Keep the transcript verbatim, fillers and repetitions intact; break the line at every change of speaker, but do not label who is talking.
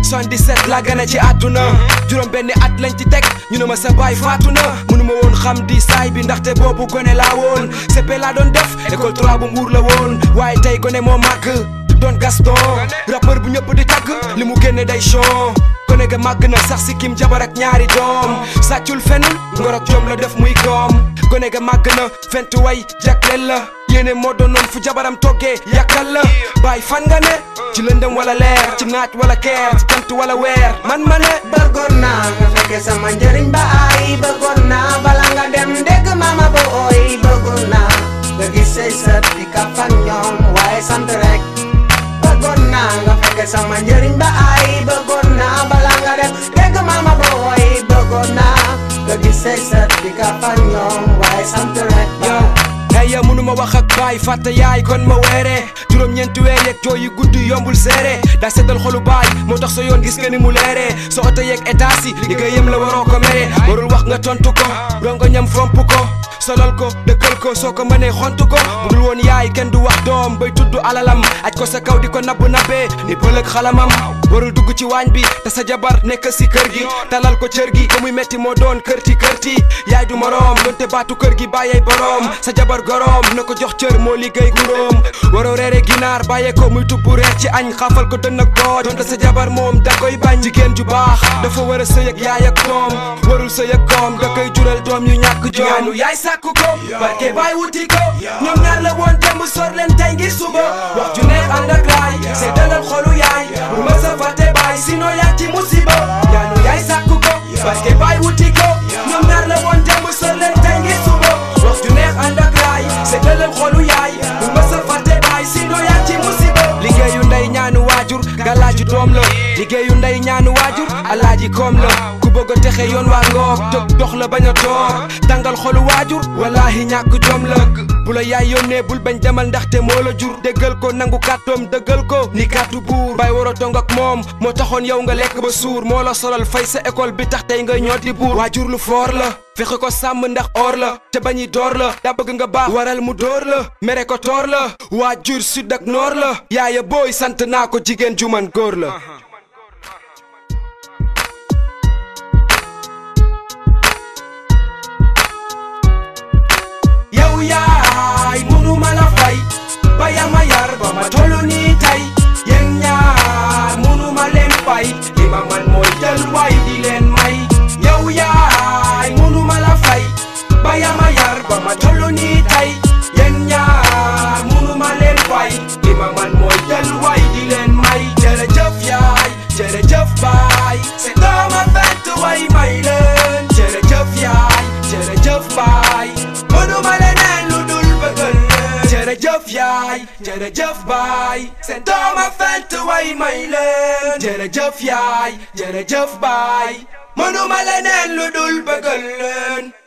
soixante-dix-sept la gane ci àdduna juróom benni at lañ ci teg ñu ne ma sa baay faatu na mënuma woon xam di saay bi ndaxte boobu gone laa woon C P laa doon def école trois bu Mbuur la woon waaye tey gone moo màgg doon Gaston rappeur bu ñëpp di tagg li mu génne day show gone ga màgg na sax si kim jabar ak ñaari doom sàccul fenul ngor ak jom la def muy koom gone ga màgg na fent way jagleel la yéene moo doonoon fu jabaram toggee yàkkal la baay fan nga ne ci lëndëm wala leer ci naaj wala keer ci jant wala weer man ma ne
bëggoon naa nga fekke sama njëriñ ba ay bëggoon naa bala nga dem dégg mama ba ooy bëggoon naa nga gis say sët di kaf ak ñoom waaye sant rek bëggoon naa nga fekke sama njëriñ ba ay bëggoon naa bala nga dem dégg mama ba ooy bëggoon naa nga gis say sët di kaf ak ñoom waaye sant rek
hey mënuma wax ak baay fàtte yaay kon ma weere juróom-ñeenti weer yeeg jooy yi guddi yombul seere daa seddal xolu baay moo tax sa yoon gis nga ni mu leere sa oto yeeg état si liggéeyam la waroo ko mere warul wax nga tontu ko rongo ñam fomp ko solal ko dëkkal ko soo ko mënee xontu ko budul woon yaay kenn du wax doom bay tudd alalam aj ko sa kaw di ko nabbu nabbee ni pëlëg xalamam warul dugg ci waañ bi te sa jabar nekk si kër gi talal ko cër gi ko muy metti moo doon kërti kërti yaay du moroom donte baatu kër gi bàyyey boroom sa jabar goroom na ko jox cër moo liggéey guróom waroo reere ginaar bàyyee ko muy tubbu reer ci añ xaafal ko dënn ak booj donte sa jabar moom da koy bañ jigéen ju baax dafa war a sëy ak yaay ak doom warul sëy ak doom da koy jural doom yu ñàkk joom yaay sàkku ko barke baay wuti ko ñoom ñaar la woon démb sor leen tey ngir suba wax ju neex ànd ak laay seddalal xolu yaay bu ma sa fàtte baay sinon yaa ci musiba ñaanu yaay sàkku ko barke baay wuti ko ñoom ñaar la woon démb sor leen tey ngir suba wax ju neex ànd ak laay seddalal xolu yaay bu ma sa fàtte baay sinon yaa ci musiba liggéeyu ndey ñaanu waajur galaaju doom la liggéeyu ndey ñaanu waajur alaaji koom la ku bëgg a texe yoon waa ngoog jóg dox la bañ a toog tàngal xolu waajur wallaahi ñàkk jom la bu la yaay yónnee bul bañ demal ndaxte moo la jur déggal ko nangu kàttoom dëggal ko ni kàttu buur bay war a tong ak moom moo taxoon yow nga lekk ba suur moo la solal fay sa école bi tax tey ngay ñooti buur waajur lu foor la fexe ko sàmm ndax or la te bañi door la daa bëgg nga baax waral mu door la mere ko toor la waajur sud ak noor la yaaya booy sant naa ko jigéen ju man góor la yow yaay munu ma la fay ba ya ma yar ba ma tollu nii tey yéen ñaar munu ma leen fay li ma man mooy jël waay di leen may yow yaay munu ma la fay ba ya ma yar ba ma tollu nii tey yéen ñaar munu ma leen fay li ma man mooy jël waay di leen may jërëjëf yaay jërëjëf baay c'est dama fent way may leen jërëjëf yaay jërëjëf baay munu ma leneen lu dul bëggal leen jërëjëf yaay jërëjëf baay c'est dama fent way may leen jërëjëf yaay jërëjëf baay munu ma leneen lu dul bëggal leen